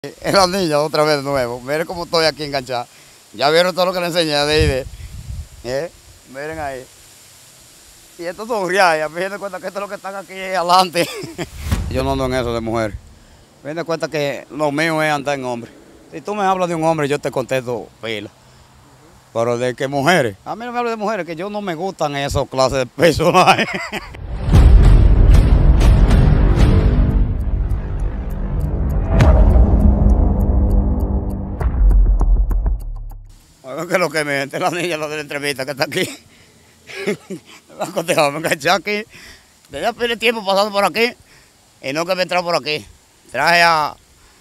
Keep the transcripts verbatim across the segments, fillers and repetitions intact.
Es la niña otra vez de nuevo. Miren cómo estoy aquí enganchado. Ya vieron todo lo que le enseñé de I D. ¿Eh? Miren ahí. Y estos son riayas. Fíjense cuenta que esto es lo que están aquí adelante. Yo no ando en eso de mujeres. Fíjense cuenta que lo mío es andar en hombre. Si tú me hablas de un hombre, yo te contesto pila. Pero de que mujeres, a mí no me hables de mujeres, que yo no me gustan esas clases de personajes. Que lo que me gente, la niña, lo de la entrevista que está aquí. Me enganché aquí. Desde hace tiempo pasando por aquí y no que me entró por aquí. Traje a,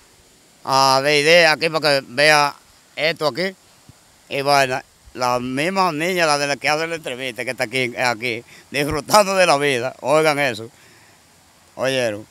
a D I D aquí para que vea esto aquí. Y bueno, la misma niña, la de la que hace la entrevista, que está aquí, aquí, disfrutando de la vida. Oigan eso. Oyeron.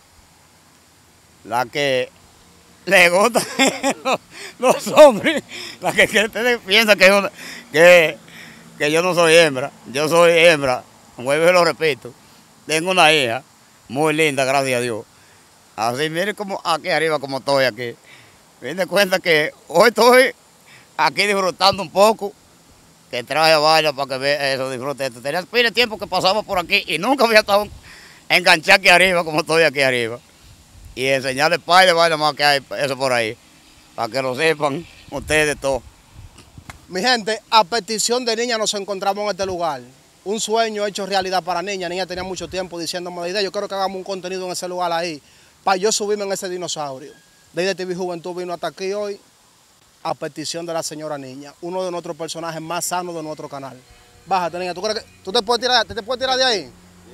La que le gustan los, los hombres, la que, que ustedes piensan que, yo, que, que yo no soy hembra, yo soy hembra, vuelvo y lo repito, tengo una hija muy linda, gracias a Dios. Así miren como aquí arriba como estoy aquí. Me di cuenta que hoy estoy aquí disfrutando un poco, que traje a vaina para que vea eso, disfrute esto. Tenía pile tiempo que pasaba por aquí y nunca había estado enganchado aquí arriba como estoy aquí arriba. Y enseñarles par de vainas más que hay, eso por ahí, para que lo sepan ustedes todos. Mi gente, a petición de Niña nos encontramos en este lugar. Un sueño hecho realidad para Niña. Niña tenía mucho tiempo diciéndome la idea, yo quiero que hagamos un contenido en ese lugar ahí, para yo subirme en ese dinosaurio. D I D T V Juventud vino hasta aquí hoy a petición de la señora Niña, uno de nuestros personajes más sanos de nuestro canal. Bájate, Niña, ¿tú crees que tú te puedes tirar, te, te puedes tirar de ahí? Sí.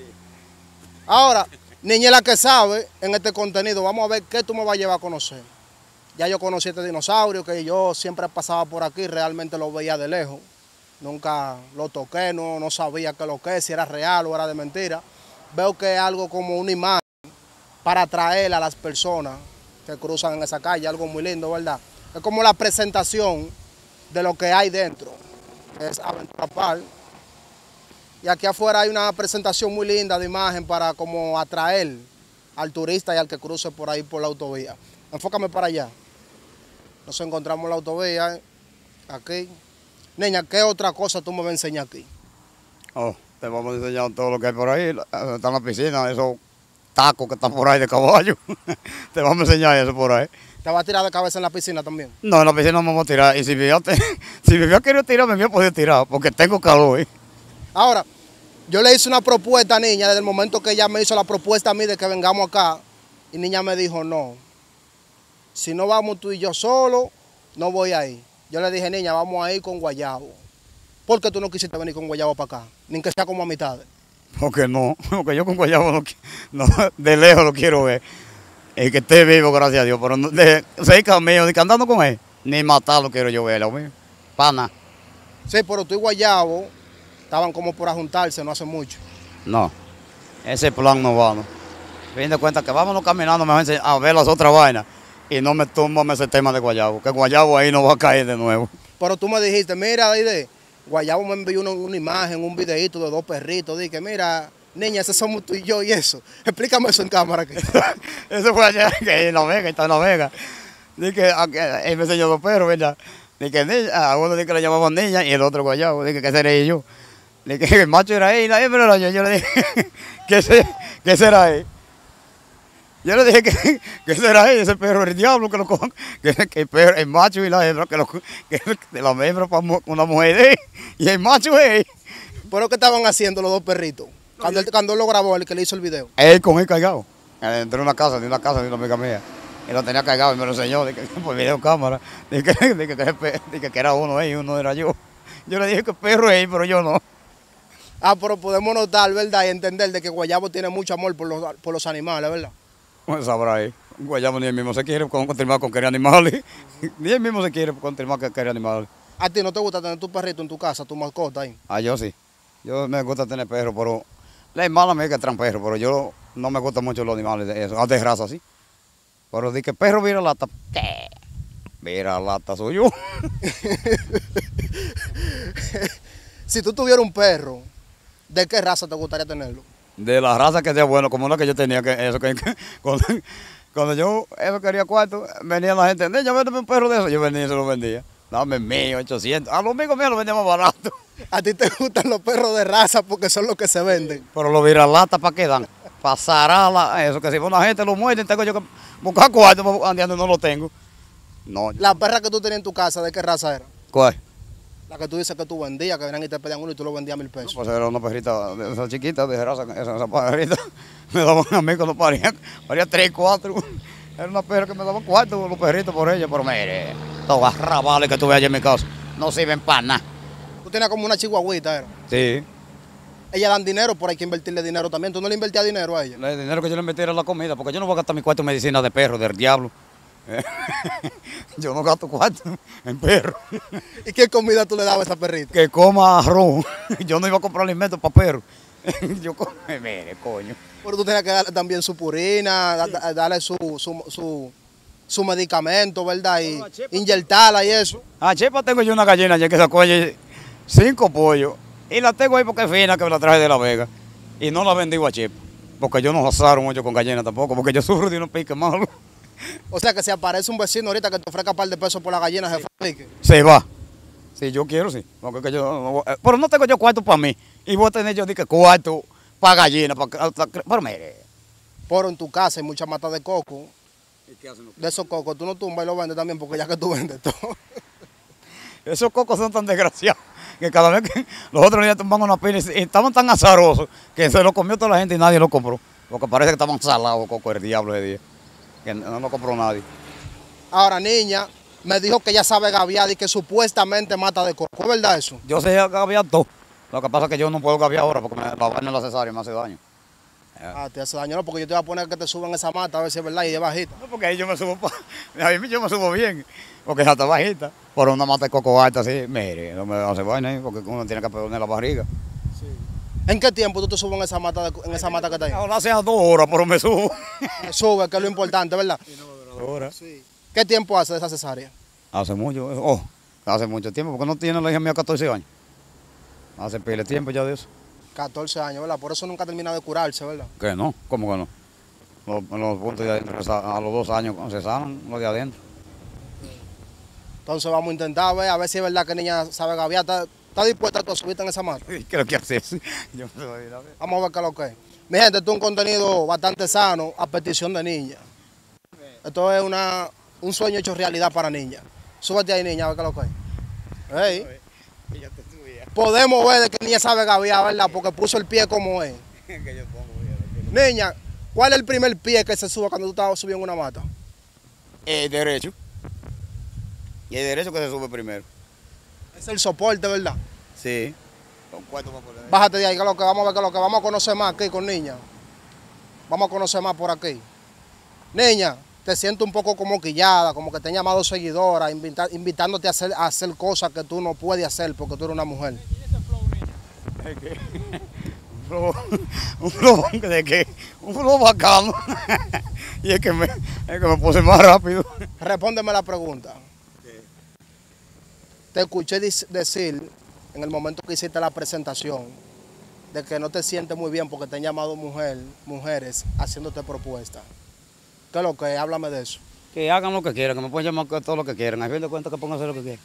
Ahora, Niña es la que sabe en este contenido. Vamos a ver qué tú me vas a llevar a conocer. Ya yo conocí este dinosaurio, que yo siempre pasaba por aquí, realmente lo veía de lejos. Nunca lo toqué, no, no sabía qué lo que es, si era real o era de mentira. Veo que es algo como una imagen para atraer a las personas que cruzan en esa calle, algo muy lindo, ¿verdad? Es como la presentación de lo que hay dentro. Es Aventura Park. Y aquí afuera hay una presentación muy linda de imagen para como atraer al turista y al que cruce por ahí por la autovía. Enfócame para allá. Nos encontramos en la autovía, aquí. Niña, ¿qué otra cosa tú me vas a enseñar aquí? Oh, te vamos a enseñar todo lo que hay por ahí. Está en la piscina, esos tacos que están por ahí de caballo. Te vamos a enseñar eso por ahí. ¿Te vas a tirar de cabeza en la piscina también? No, en la piscina no me voy a tirar. Y si me si me había querido tirar, me había podido tirar, porque tengo calor. ¿eh? Ahora, yo le hice una propuesta a Niña desde el momento que ella me hizo la propuesta a mí de que vengamos acá. Y Niña me dijo, no, si no vamos tú y yo solo, no voy ahí. Yo le dije, Niña, vamos a ir con Guayabo. ¿Por qué tú no quisiste venir con Guayabo para acá? Ni que sea como a mitades. Porque no, porque yo con Guayabo no, no, de lejos lo quiero ver. Y que esté vivo, gracias a Dios. Pero no, de cerca mío, ni que andando con él, ni matarlo quiero yo ver, lo mío. Pana. Sí, pero tú y Guayabo estaban como por juntarse no hace mucho. No, ese plan no va, ¿no? Fin de cuenta que vámonos caminando mejor a ver las otras vainas y no me toman ese tema de Guayabo, que Guayabo ahí no va a caer de nuevo. Pero tú me dijiste, mira, D I D, Guayabo me envió una, una imagen, un videito de dos perritos, dije, mira, Niña, ese somos tú y yo y eso. Explícame eso en cámara. Aquí. Eso fue allá, que en La Vega, está en La Vega. Dije, él me enseñó dos perros, ¿verdad? Dije, Niña, a uno dije que le llamaban Niña y el otro Guayabo, dije que seré yo. Le dije que el macho era él y la hembra era yo. Yo le dije, ¿qué, se, ¿qué será él? Yo le dije que, que será él, ese perro, el diablo que lo cojan, que, que el, perro, el macho y la hembra, que, lo, que la hembra para una mujer de él, y el macho es él. ¿Pero qué estaban haciendo los dos perritos? Cuando él, cuando él lo grabó, el que le hizo el video. Él con él cargado. Entró en una casa, de una casa de una amiga mía. Y lo tenía cargado y me lo enseñó, dije, por video cámara. Dije, dije, que, dije que era uno él y uno era yo. Yo le dije que el perro es él, pero yo no. Ah, pero podemos notar, ¿verdad? Y entender de que Guayabo tiene mucho amor por los, por los animales, ¿verdad? Pues sabrá ahí. Guayabo ni él mismo se quiere continuar con querer animales. Ni él mismo se quiere continuar con querer animales. ¿A ti no te gusta tener tu perrito en tu casa, tu mascota ahí? Ah, yo sí. Yo me gusta tener perro, pero la hermana me que traen perro, pero yo no me gustan mucho los animales de eso, de raza así. Pero di que perro vira lata, ¿qué? Vira lata soy yo. Si tú tuvieras un perro, ¿de qué raza te gustaría tenerlo? De la raza que sea bueno, como la que yo tenía, que eso que con, Cuando yo eso quería cuarto, venía la gente, niña, véndeme un perro de eso. Yo venía y se lo vendía. Dame mío, ochocientos. A los amigos míos lo vendía más barato. A ti te gustan los perros de raza porque son los que se venden. Pero los viralatas, ¿para qué dan? Pasará la, eso, que si una gente lo muerde, tengo yo que buscar cuarto, andando no lo tengo. No. La perra que tú tenías en tu casa, ¿de qué raza era? ¿Cuál? La que tú dices que tú vendías, que venían y te pedían uno y tú lo vendías a mil pesos. Pues era una perrita de esas chiquitas, de raza, esa, esa perrita. Me daban a mí cuando paría, paría tres, cuatro. Era una perra que me daban cuarto, los perritos por ella, pero mire, todas las rabales que tuve allá en mi casa, no sirven para nada. Tú tenías como una chihuahuita, ¿era? Sí. Ellas dan dinero, pero hay que invertirle dinero también. ¿Tú no le invertías dinero a ella? El dinero que yo le metí era la comida, porque yo no voy a gastar mi cuarto en medicina de perro, del diablo. Yo no gasto cuarto en perro. ¿Y qué comida tú le dabas a esa perrita? Que coma arroz. Yo no iba a comprar alimentos para perros. Yo come, mire, coño. Pero tú tenías que darle también su purina, da- da- darle su, su, su, su medicamento, ¿verdad? Y inyectarla y eso. A Chepa tengo yo una gallina ayer que sacó ayer cinco pollos. Y la tengo ahí porque es fina, que me la traje de La Vega. Y no la vendí a Chepa. Porque yo no asaro mucho con gallina tampoco, porque yo sufro de unos piques malos. O sea que si aparece un vecino ahorita que te ofrezca un par de pesos por la gallina, se fue. Se va. Si yo quiero, sí. Porque que yo, pero no tengo yo cuarto para mí. Y voy a tener yo dije, cuarto para gallina. Para, pero mire. Pero en tu casa hay mucha mata de coco. ¿Y qué hacen los De esos cocos, tú no tumbas y lo vendes también, porque ya que tú vendes todo. Esos cocos son tan desgraciados que cada vez que los otros días tumban una pila y estaban tan azarosos que se lo comió toda la gente y nadie lo compró. Porque parece que estaban salados coco el diablo ese día. Que no lo compró nadie. Ahora, niña, me dijo que ella sabe gaviar y que supuestamente mata de coco. ¿Es verdad eso? Yo sé gaviar todo. Lo que pasa es que yo no puedo gaviar ahora porque me, la vaina de la cesárea me hace daño. Ah, te hace daño, no, porque yo te voy a poner que te suban esa mata a ver si es verdad y es bajita. No, porque ahí yo me subo, pa, ahí yo me subo bien, porque esa está bajita. Por una mata de coco alta así, mire, no me hace vaina ahí, porque uno tiene que poner la barriga. ¿En qué tiempo tú te subes en esa mata, de- en esa mata que está ahí? Ahora hace dos horas, pero me subo. Me sube, que es lo importante, ¿verdad? Ahora. Sí. ¿Qué tiempo hace de esa cesárea? Hace mucho, oh, hace mucho tiempo, porque no tiene la hija mía catorce años. Hace pile de tiempo ya de eso. catorce años, ¿verdad? Por eso nunca ha terminado de curarse, ¿verdad? ¿Qué no? ¿Cómo que no? Los, los puntos de adentro, a los dos años se sanan los de adentro. Entonces vamos a intentar ver, a ver si es verdad que niña sabe gaviar. ¿Está, está dispuesta tú a subirte en esa mata? ¿Qué es lo que haces? Yo no sé a ver. Vamos a ver qué es lo que es. Mi gente, esto es un contenido bastante sano a petición de niña. Esto es una, un sueño hecho realidad para niñas. Súbete ahí, niña, a ver qué es lo que es. Ey, podemos ver de que niña sabe gaviar, ¿verdad? Porque puso el pie como es. Niña, ¿cuál es el primer pie que se sube cuando tú estás subiendo una mata? El derecho. Y el derecho que se sube primero. Es el soporte, ¿verdad? Sí. Con cuarto para poner. Bájate de ahí, que es lo que vamos a ver, que es lo que vamos a conocer más aquí con niña. Vamos a conocer más por aquí. Niña, te siento un poco como quillada, como que te han llamado seguidora, invita- invitándote a hacer, a hacer cosas que tú no puedes hacer porque tú eres una mujer. Es que, un flow, un flow de que, un flow bacano. Y es que me, es que me puse más rápido. Respóndeme la pregunta. Te escuché dis- decir en el momento que hiciste la presentación de que no te sientes muy bien porque te han llamado mujer, mujeres haciéndote propuestas. ¿Qué es lo que es? Háblame de eso. Que hagan lo que quieran, que me pueden llamar todo lo que quieran. A fin de cuentas que pongan a hacer lo que quieran.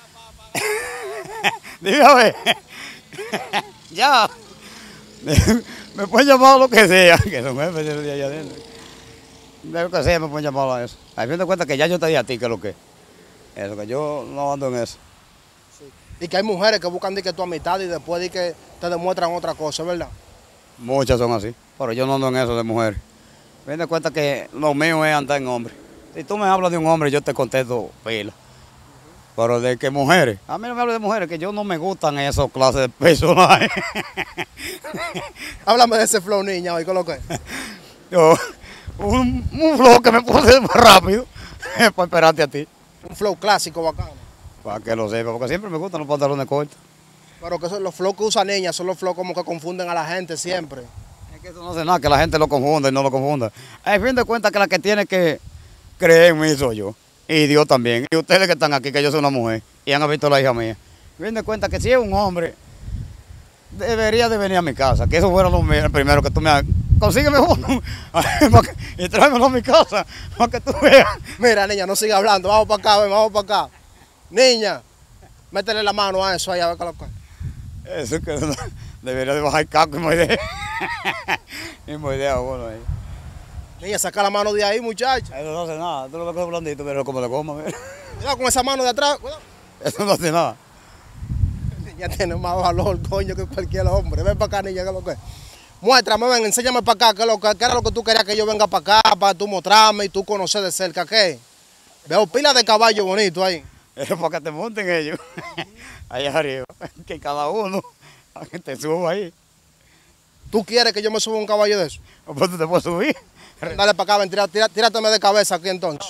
Dime a ver. Ya. Me pueden llamar lo que sea, que son jefes de allá adentro. De lo que sea me pueden llamar a eso. A fin de cuentas que ya yo te dije a ti que es lo que es. Eso, que yo no ando en eso. Y que hay mujeres que buscan de que tu amistad y después de que te demuestran otra cosa, ¿verdad? Muchas son así, pero yo no ando en eso de mujeres. A fin de cuentas que lo mío es andar en hombre. Si tú me hablas de un hombre, yo te contesto pila. Pero de que mujeres, a mí no me hables de mujeres, que yo no me gustan esas clases de personajes. Háblame de ese flow, niña, hoy, ¿qué es lo que es? Yo, un, un flow que me puse más rápido para esperarte a ti. Un flow clásico, bacano. Para que lo sepa, porque siempre me gustan los pantalones cortos. Pero que son los flows que usa niña son los flows como que confunden a la gente siempre. Es que eso no hace nada, que la gente lo confunda y no lo confunda. A fin de cuentas que la que tiene que creer en mí soy yo. Y Dios también. Y ustedes que están aquí, que yo soy una mujer y han visto a la hija mía. A fin de cuentas que si es un hombre, debería de venir a mi casa. Que eso fuera lo primero, que tú me consígueme uno y tráemelo a mi casa para que tú veas. Mira, niña, no siga hablando. Vamos para acá, ven, vamos para acá. Niña, métele la mano a eso ahí, a ver qué lo que. Eso que no, debería de bajar el casco y me idea. Y me idea bueno ahí. Niña, saca la mano de ahí, muchacha. Eso no hace nada, tú lo ves blandito, pero como le coma, mira. Cuidado con esa mano de atrás. Cuidado. Eso no hace nada. Niña tiene más valor, coño, que cualquier hombre. Ven para acá, niña, ¿qué es lo que es? Muéstrame, ven, enséñame para acá, ¿qué, es lo que, qué era lo que tú querías que yo venga para acá, para tú mostrarme y tú conocer de cerca, ¿qué? Veo pila de caballo bonito ahí. Es para que te monten ellos, allá arriba, que cada uno, que te suba ahí. ¿Tú quieres que yo me suba a un caballo de eso? Pues tú te puedes subir. Dale para acá, ven, tira, tira, tírateme de cabeza aquí entonces.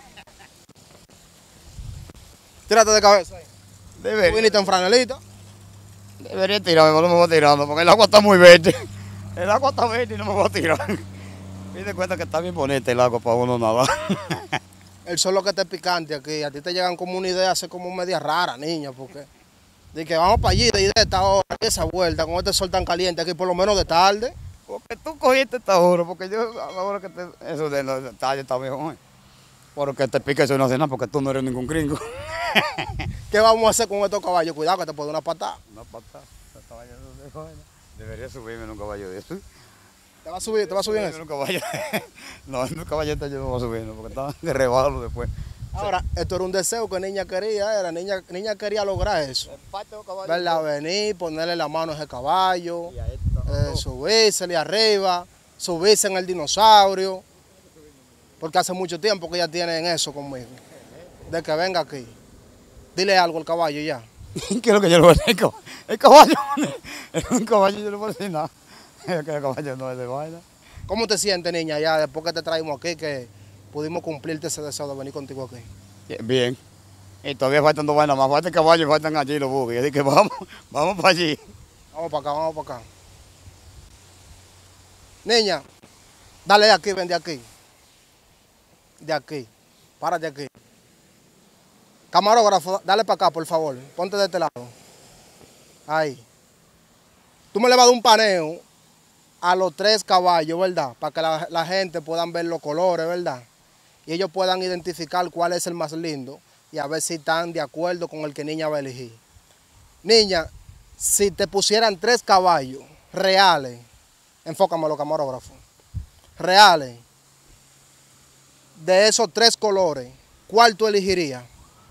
Tírate de cabeza ahí. ¿Tú Debería, viniste en franelita? debería tirarme, pero no me voy tirando, porque el agua está muy verde. El agua está verde y no me voy a tirar. Pide cuenta que está bien bonita el agua para uno nadar. El sol lo que está picante aquí, a ti te llegan como una idea, hace como media rara, niña, porque de que vamos para allí, de ir de esta hora, esa vuelta, con este sol tan caliente aquí, por lo menos de tarde. Porque tú cogiste esta hora, porque yo a la hora que te, eso de los detalles está mejor. Porque te pique eso no hace nada, porque tú no eres ningún gringo. ¿Qué vamos a hacer con estos caballos? Cuidado que te puede dar una patada. Una patada, ese caballo no se joda. Debería subirme en un caballo de eso. ¿Te va a subir, te va a subir en En eso? un caballo. No, en un caballete yo no voy a subir, no, porque está de rebalo después. Ahora, esto era un deseo que niña quería, era, niña, niña quería lograr eso. Verla venir, ponerle la mano a ese caballo, eh, subírsele arriba, subirse en el dinosaurio. Porque hace mucho tiempo que ella tiene en eso conmigo. De que venga aquí. Dile algo al caballo ya. ¿Qué es lo que yo le voy a decir? El caballo, el caballo yo no le voy a decir nada. El caballo no es de vaina. ¿Cómo te sientes, niña, ya después que te traímos aquí, que pudimos cumplirte ese deseo de venir contigo aquí? Bien. Y todavía faltan dos vainas más. Falta el caballo y faltan allí los buques. Así que vamos, vamos para allí. Vamos para acá, vamos para acá. Niña, dale de aquí, ven de aquí. De aquí. Párate aquí. Camarógrafo, dale para acá, por favor. Ponte de este lado. Ahí. Tú me le vas a dar un paneo a los tres caballos, ¿verdad? Para que la, la gente puedan ver los colores, ¿verdad? Y ellos puedan identificar cuál es el más lindo y a ver si están de acuerdo con el que niña va a elegir. Niña, si te pusieran tres caballos reales, enfócame los camarógrafos, reales, de esos tres colores, ¿cuál tú elegirías?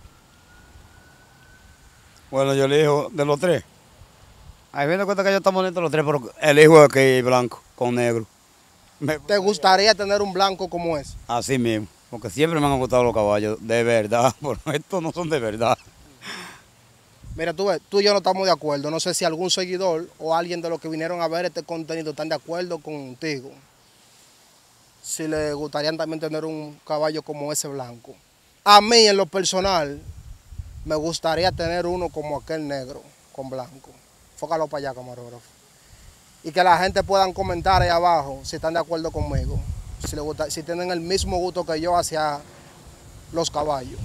Bueno, yo elijo de los tres. Ahí viene cuenta que yo estamos bonitos los tres, pero elijo aquí blanco con negro. Me- ¿Te gustaría tener un blanco como ese? Así mismo, porque siempre me han gustado los caballos, de verdad, pero estos no son de verdad. Mira, tú ves, tú y yo no estamos de acuerdo. No sé si algún seguidor o alguien de los que vinieron a ver este contenido están de acuerdo contigo. Si les gustaría también tener un caballo como ese blanco. A mí, en lo personal, me gustaría tener uno como aquel negro, con blanco. Fócalo para allá, camarógrafo. Y que la gente puedan comentar ahí abajo si están de acuerdo conmigo. Si, les gusta, si tienen el mismo gusto que yo hacia los caballos.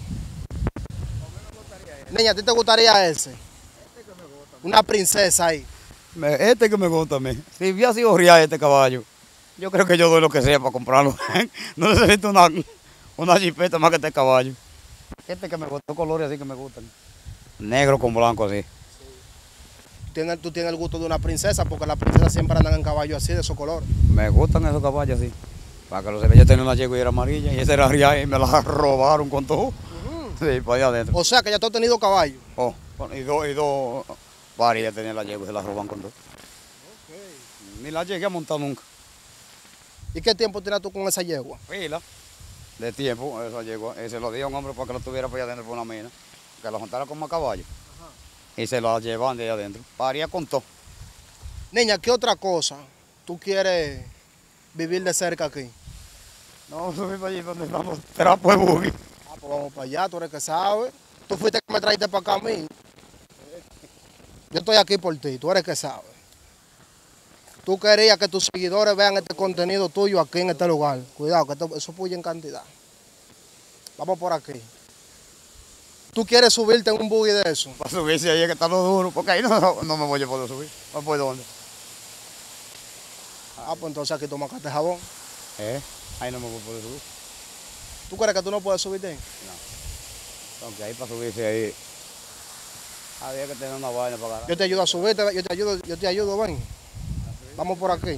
Niña, ¿a ti te gustaría ese? Una princesa ahí. Me- Este que me gusta a mí. Si hubiera sido real este caballo, yo creo que yo doy lo que sea para comprarlo. No necesito una, una jipeta más que este caballo. Este que me gusta, colores así que me gustan. Negro con blanco así. Tienes- tú tienes el gusto de una princesa, porque las princesas siempre andan en caballo así, de esos colores. Me gustan esos caballos así. Para que lo sepa, yo tenía una yegua y era amarilla y esa era real y me la robaron con todo. Sí, para allá adentro. O sea que ya tú has tenido caballo. Oh, bueno, y dos, y dos varias tenía la yegua y se la roban con todo. Ni la llegué a montar nunca. ¿Y qué tiempo tienes tú con esa yegua? Pila de tiempo, esa yegua. Y se lo di a un hombre para que lo tuviera para allá adentro por una mina. Que la juntara como a caballo. Y se la llevaban de allá adentro. Paría con todo. Niña, ¿qué otra cosa tú quieres vivir de cerca aquí? No, subí para allí donde estamos trapos de buggy. Ah, pues vamos para allá, tú eres que sabes. Tú fuiste que me trajiste para acá a mí. Yo estoy aquí por ti, tú eres que sabes. Tú querías que tus seguidores vean este contenido tuyo aquí en este lugar. Cuidado, que esto- eso puye en cantidad. Vamos por aquí. ¿Tú quieres subirte en un buggy de eso? Para subirse ahí es que está lo duro. Porque ahí no, no me voy a poder subir. No voy dónde. Ah, pues entonces aquí toma este jabón. ¿Eh? Ahí no me voy a poder subir. ¿Tú crees que tú no puedes subirte ahí? No. Aunque ahí para subirse ahí, había que tener una vaina para agarrar. Yo te ayudo a subirte, yo te ayudo, yo te ayudo, ven. Vamos por aquí.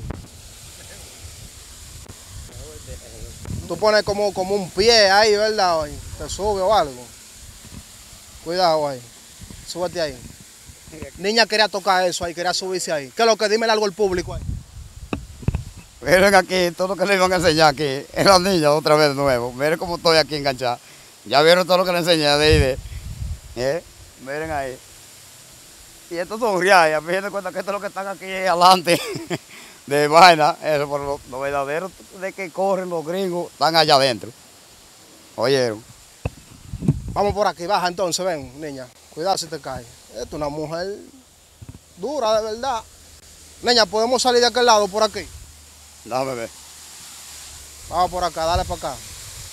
Tú pones como, como un pie ahí, ¿verdad? Oye? Te sube o algo. Cuidado ahí. Súbete ahí. Niña quería tocar eso ahí, quería subirse ahí. ¿Qué es lo que? Dime algo al público ahí. Miren aquí, todo lo que le iban a enseñar aquí, es la niña otra vez de nuevo. Miren cómo estoy aquí enganchado. Ya vieron todo lo que le enseñé de ahí, de, ¿eh? Miren ahí. Y estos son riayas, fíjense cuenta que esto es lo que están aquí adelante de vaina. Eso por lo, lo verdadero de que corren los gringos, están allá adentro. ¿Oyeron? Vamos por aquí, baja entonces, ven, niña. Cuidado si te caes. Esta es una mujer dura, de verdad. Niña, ¿podemos salir de aquel lado por aquí? Déjame ver. Vamos por acá, dale para acá.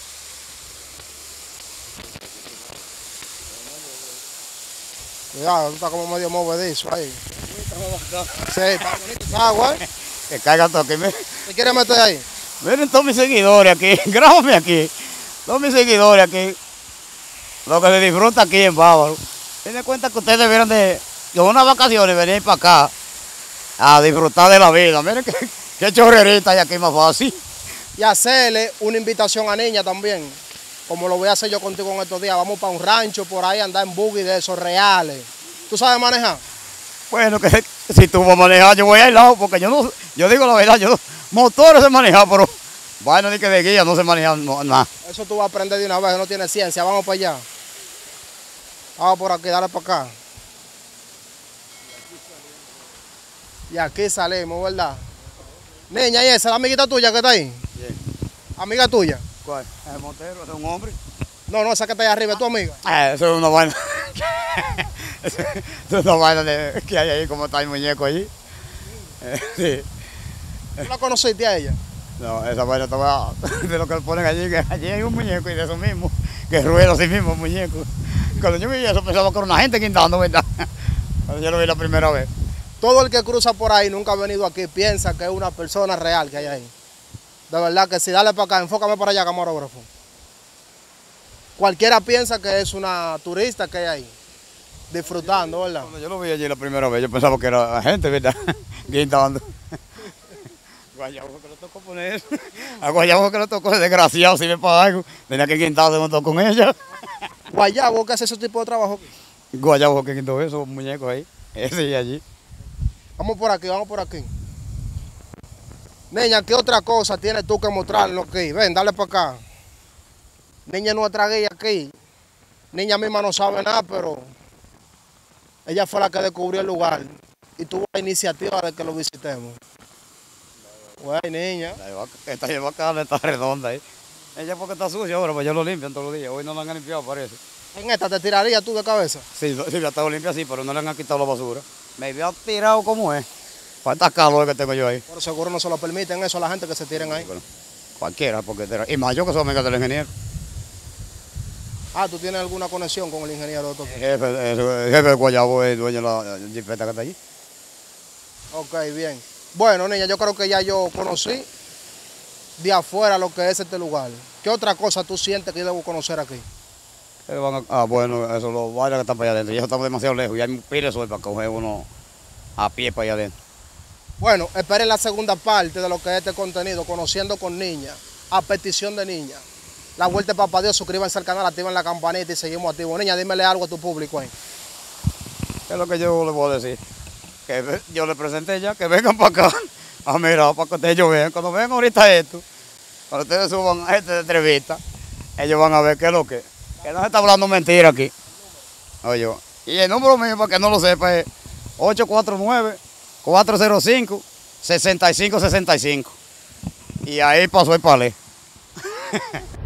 Cuidado, tú estás como medio movedizo ahí. Sí, está bonito esa agua, ¿eh? Que caiga todo aquí. Miren, ¿Te quieres meter ahí? miren todos mis seguidores aquí. Grábame aquí. Todos mis seguidores aquí. Lo que se disfruta aquí en Bávaro. Tienen cuenta que ustedes debieran de, de unas vacaciones, venir para acá a disfrutar de la vida. Miren qué, qué chorrerita hay aquí más fácil. Y hacerle una invitación a niña también, como lo voy a hacer yo contigo en estos días. Vamos para un rancho por ahí, andar en buggy de esos reales. ¿Tú sabes manejar? Bueno, que si tú vas a manejar, yo voy al lado, porque yo no, yo digo la verdad, yo no, motores sé manejar, pero vaina ni que de guía no sé manejar no, nada. Eso tú vas a aprender de una vez, no tiene ciencia. Vamos para allá. Vamos por aquí, dale para acá. Y aquí salimos, ¿verdad? Niña, ¿y esa es la amiguita tuya que está ahí? Bien. ¿Amiga tuya? ¿Cuál? El motero, ese es un hombre. No, no, esa que está ahí arriba, ¿es tu amiga? Ah, eso es una vaina. Eso es una vaina de, que hay ahí, como está el muñeco allí. Eh, sí. ¿Tú la conociste a ella? No, esa vaina estaba de lo que le ponen allí, que allí hay un muñeco y de eso mismo, que rueda así mismo el muñeco. Cuando yo vi eso pensaba que era una gente quintando, ¿verdad? Cuando yo lo vi la primera vez. Todo el que cruza por ahí, nunca ha venido aquí, piensa que es una persona real que hay ahí. De verdad que sí, dale para acá, enfócame para allá, camarógrafo. Cualquiera piensa que es una turista que hay ahí, disfrutando, ¿verdad? Cuando yo lo vi allí la primera vez, yo pensaba que era gente, ¿verdad? Quintando. Guayabo que le tocó poner eso. A Guayabo que le tocó, desgraciado, si ve para algo, tenía que quintarse junto con ella. Guayabo, ¿qué hace ese tipo de trabajo? Guayabo que quintó esos muñecos ahí, ese y allí. Vamos por aquí, vamos por aquí. Niña, ¿qué otra cosa tienes tú que mostrarnos aquí? Ven, dale para acá. Niña, nuestra guía aquí. Niña misma no sabe nada, pero ella fue la que descubrió el lugar y tuvo la iniciativa de que lo visitemos. Güey, niña. Esta lleva bacana, está redonda ahí. Ella porque está sucia ahora, pues ellos lo limpian todos los días. Hoy no la han limpiado, parece. ¿En esta te tirarías tú de cabeza? Sí, sí, la estado limpia sí, pero no le han quitado la basura. Me había tirado como es. Falta calor que tengo yo ahí. Por seguro no se lo permiten eso a la gente que se tiren ahí. Bueno, cualquiera, porque... Y más yo que soy amiga del ingeniero. Ah, ¿tú tienes alguna conexión con el ingeniero de todo? El jefe, el jefe de Guayabo es el dueño de la jipeta que está allí. Ok, bien. Bueno, niña, yo creo que ya yo conocí de afuera lo que es este lugar. ¿Qué otra cosa tú sientes que yo debo conocer aquí? Eh, van a- ah, bueno, eso los bailes que están para allá adentro. Ya estamos demasiado lejos y hay un pile de sol para coger uno a pie para allá adentro. Bueno, esperen la segunda parte de lo que es este contenido, Conociendo con Niña, a petición de Niña. La vuelta de Papá Dios, suscríbanse al canal, activen la campanita y seguimos activos. Niña, dímele algo a tu público ahí. ¿Qué es lo que yo le voy a decir? Que ve- yo le presenté ya, que vengan para acá a mirar, para que ustedes ellos vean. Cuando vean ahorita esto, cuando ustedes suban a esta entrevista, ellos van a ver qué es lo que que no se está hablando mentira aquí. Oye, y el número mío, para que no lo sepa, es ocho cuatro nueve, cuatro cero cinco, seis cinco seis cinco. Y ahí pasó el palé.